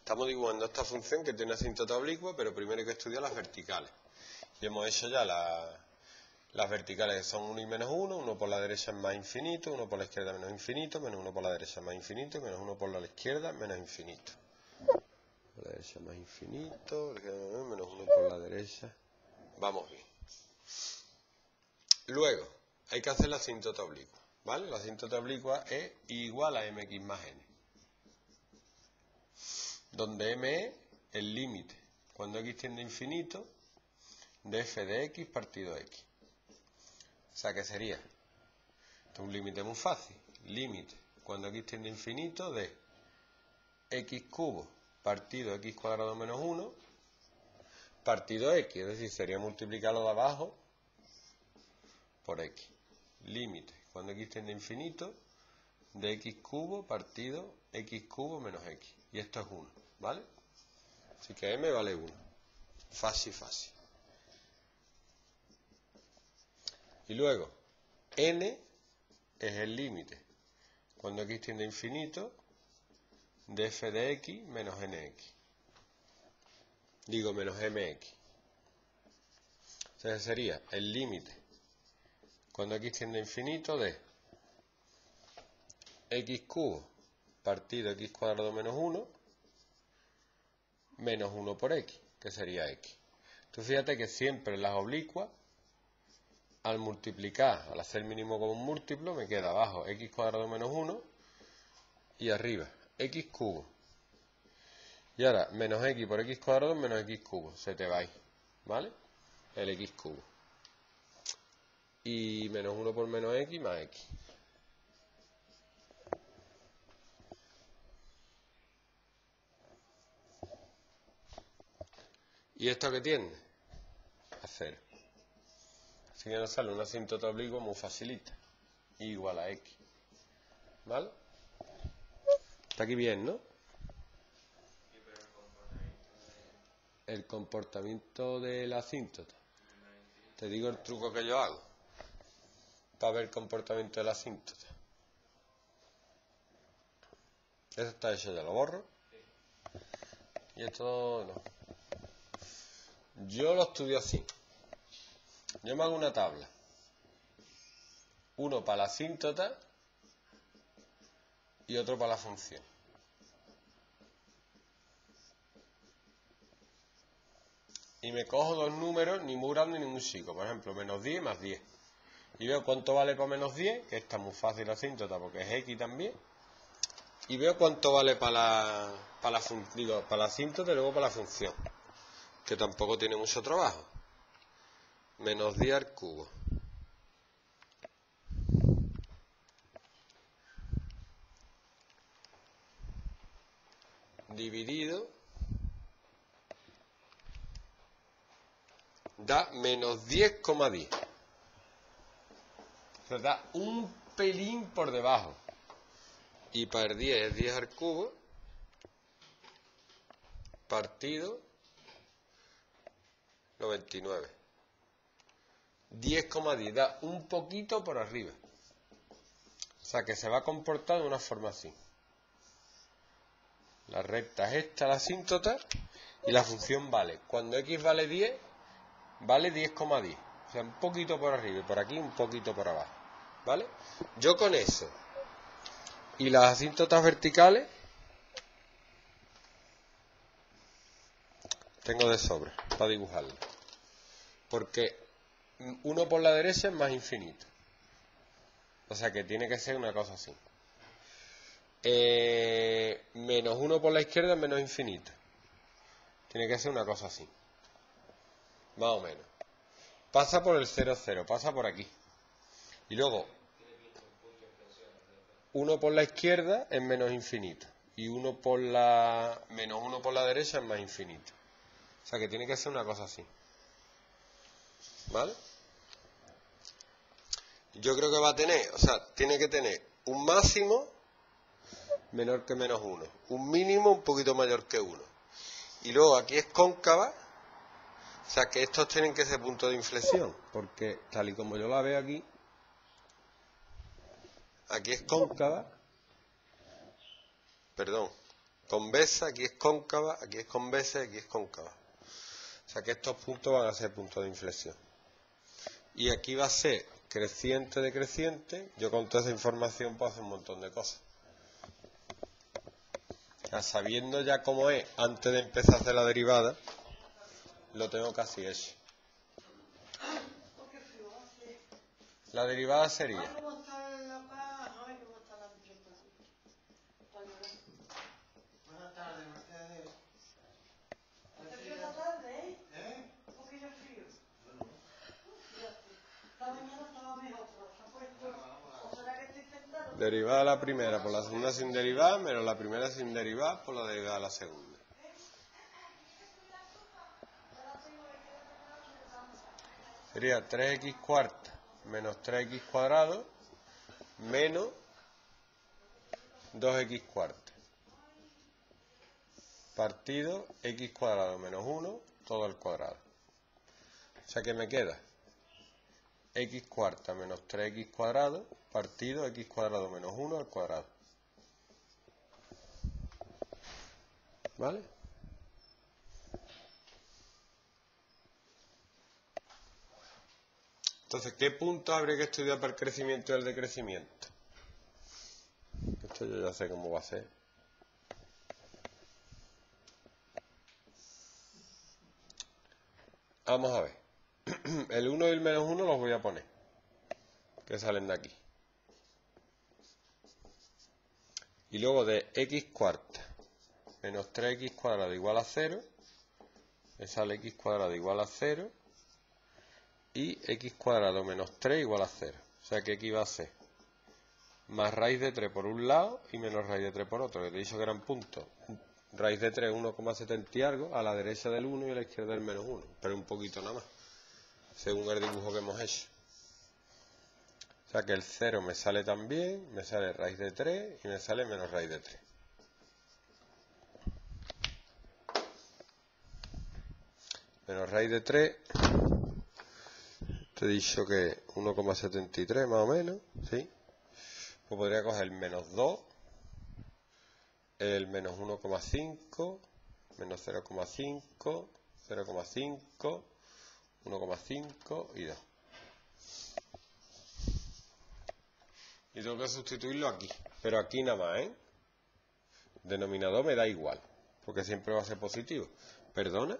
Estamos dibujando esta función que tiene asíntota oblicua, pero primero hay que estudiar las verticales. Y hemos hecho ya las verticales, que son 1 y menos 1, 1 por la derecha es más infinito, 1 por la izquierda menos infinito, menos 1 por la derecha más infinito, menos 1 por la izquierda menos infinito. Por la derecha más infinito, menos 1 por la derecha. Vamos bien. Luego, hay que hacer la asíntota oblicua, ¿vale? La asíntota oblicua es igual a mx más n, donde m es el límite, cuando x tiende a infinito, de f de x partido x. O sea que sería, esto es un límite muy fácil, límite, cuando x tiende a infinito, de x cubo partido x cuadrado menos 1, partido x, es decir, sería multiplicarlo de abajo por x. Límite, cuando x tiende a infinito, de x cubo partido x cubo menos x. Y esto es 1, ¿vale? Así que m vale 1. Fácil, fácil. Y luego, n es el límite, cuando x tiende a infinito, de f de x menos nx. Digo, menos mx. Entonces sería el límite, cuando x tiende a infinito, de x cubo partido x cuadrado menos 1, menos 1 por x, que sería x. Tú fíjate que siempre en las oblicuas, al multiplicar, al hacer mínimo común múltiplo, me queda abajo x cuadrado menos 1 y arriba x cubo. Y ahora, menos x por x cuadrado menos x cubo. Se te va ahí, ¿vale? El x cubo. Y menos 1 por menos x más x. ¿Y esto qué tiende? A 0. Así que nos sale una asíntota oblicua muy facilita. Igual a x. ¿Vale? Está aquí bien, ¿no? El comportamiento de la asíntota. Te digo el truco que yo hago para ver el comportamiento de la asíntota. Eso está hecho, ya lo borro. Y esto no. Yo lo estudio así. Yo me hago una tabla. Uno para la asíntota y otro para la función. Y me cojo dos números, ni muy grandes ni muy chicos. Por ejemplo, menos 10 más 10. Y veo cuánto vale para menos 10, que está muy fácil la asíntota porque es x también. Y veo cuánto vale para la asíntota y luego para la función, que tampoco tiene mucho trabajo. Menos 10 al cubo. Dividido da menos 10,10. O sea, da un pelín por debajo. Y para el 10 es 10 al cubo partido 99. 10,10 da un poquito por arriba. O sea que se va a comportar de una forma así. La recta es esta, la asíntota, y la función vale. Cuando x vale 10, vale 10,10. O sea, un poquito por arriba y por aquí un poquito por abajo. ¿Vale? Yo con eso y las asíntotas verticales tengo de sobra para dibujarlo. Porque 1 por la derecha es más infinito. O sea que tiene que ser una cosa así. Menos 1 por la izquierda es menos infinito. Tiene que ser una cosa así. Más o menos. Pasa por el 0, 0. Pasa por aquí. Y luego 1 por la izquierda es menos infinito. Y menos 1 por la derecha es más infinito. O sea que tiene que ser una cosa así. ¿Vale? Yo creo que va a tener, o sea, tiene que tener un máximo menor que menos 1. Un mínimo un poquito mayor que 1. Y luego aquí es cóncava. O sea que estos tienen que ser puntos de inflexión. Porque tal y como yo la veo aquí, aquí es cóncava. Perdón, convexa, aquí es cóncava, aquí es convexa y aquí es cóncava. O sea que estos puntos van a ser puntos de inflexión. Y aquí va a ser creciente decreciente. Yo con toda esa información puedo hacer un montón de cosas. O sea, sabiendo ya cómo es antes de empezar a hacer la derivada, lo tengo casi hecho. La derivada sería... Buenas tardes, Mercedes. ¿Hace frío esta tarde, un poquillo frío? Esta mañana estaba mejor, pero se ha puesto... ¿O será que estoy sentado? Derivada a la primera por la segunda sin derivar, menos la primera sin derivar por la derivada a la segunda. Sería 3x cuarta menos 3x cuadrado menos 2x cuarta. Partido x cuadrado menos 1 todo al cuadrado. O sea que me queda x cuarta menos 3x cuadrado partido x cuadrado menos 1 al cuadrado. ¿Vale? Entonces, ¿qué punto habría que estudiar para el crecimiento y el decrecimiento? Esto yo ya sé cómo va a ser. Vamos a ver. El 1 y el menos 1 los voy a poner, que salen de aquí. Y luego de x cuarta menos 3x cuadrado igual a 0, me sale x cuadrado igual a 0 y x cuadrado menos 3 igual a 0. O sea que aquí va a ser más raíz de 3 por un lado y menos raíz de 3 por otro, que te he dicho que eran puntos. Raíz de 3 1,70 y algo, a la derecha del 1 y a la izquierda del menos 1, pero un poquito nada más, según el dibujo que hemos hecho. O sea que el 0 me sale también, me sale raíz de 3 y me sale menos raíz de 3. Menos raíz de 3, te he dicho que 1,73 más o menos, ¿sí? Pues podría coger el menos 2, el menos 1,5, menos 0,5, 0,5, 1,5 y 2. Y tengo que sustituirlo aquí, pero aquí nada más, ¿eh? Denominador me da igual, porque siempre va a ser positivo. ¿Perdona?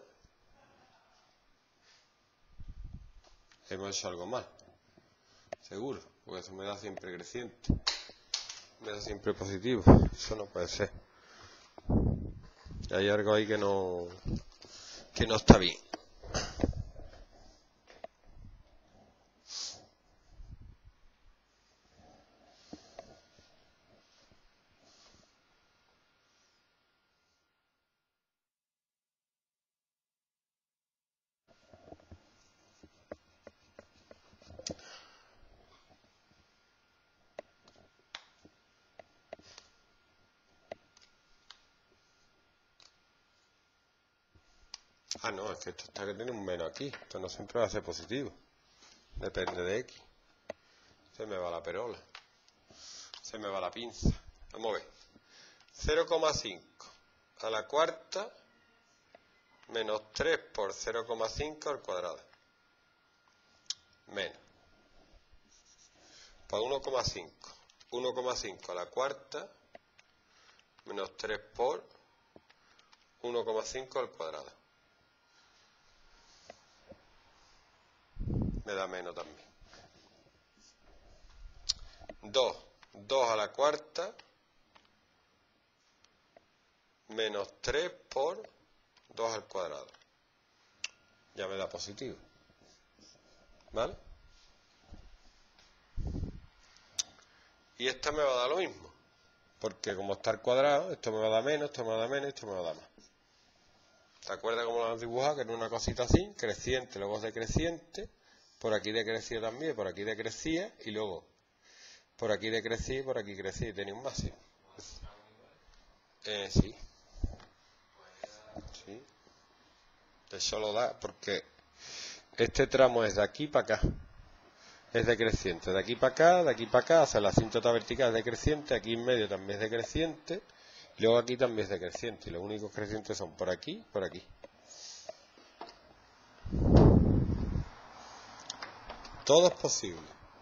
Hemos hecho algo mal, seguro, porque eso me da siempre creciente, me da siempre positivo, eso no puede ser. Hay algo ahí que no está bien. Ah, no, es que esto está que tiene un menos aquí. Esto no siempre va a ser positivo. Depende de x. Se me va la perola. Se me va la pinza. Vamos a ver. 0,5 a la cuarta menos 3 por 0,5 al cuadrado. Menos. Pues 1,5. 1,5 a la cuarta menos 3 por 1,5 al cuadrado. Me da menos también. 2 a la cuarta menos 3 por 2 al cuadrado. Ya me da positivo. ¿Vale? Y esta me va a dar lo mismo. Porque como está al cuadrado, esto me va a dar menos, esto me va a dar menos, esto me va a dar más. ¿Te acuerdas cómo lo hemos dibujado? Que era una cosita así, creciente, luego decreciente. Por aquí decrecía también, por aquí decrecía, y luego por aquí decrecía y por aquí crecía, y tenía un máximo. Sí. Sí. Eso lo da, porque este tramo es de aquí para acá. Es decreciente. De aquí para acá, de aquí para acá, o sea, la asíntota vertical es decreciente, aquí en medio también es decreciente, Luego aquí también es decreciente y los únicos crecientes son por aquí y por aquí. Todo es posible.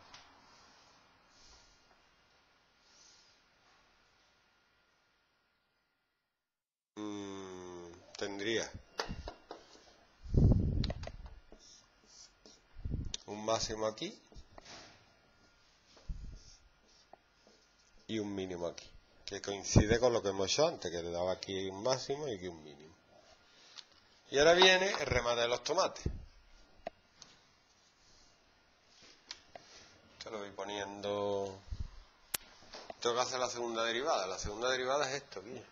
Tendría un máximo aquí y un mínimo aquí, que coincide con lo que hemos hecho antes, que le daba aquí un máximo y aquí un mínimo. Y ahora viene el remate de los tomates. Esto lo voy poniendo. Tengo que hacer la segunda derivada. La segunda derivada es esto aquí.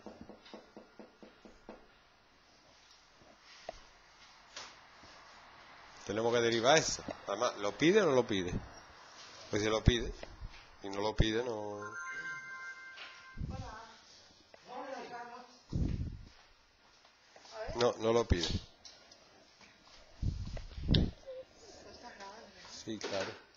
Tenemos que derivar eso. Además, ¿lo pide o no lo pide? Pues si lo pide. Y no lo pide, no. No, no lo pide. Sí, claro.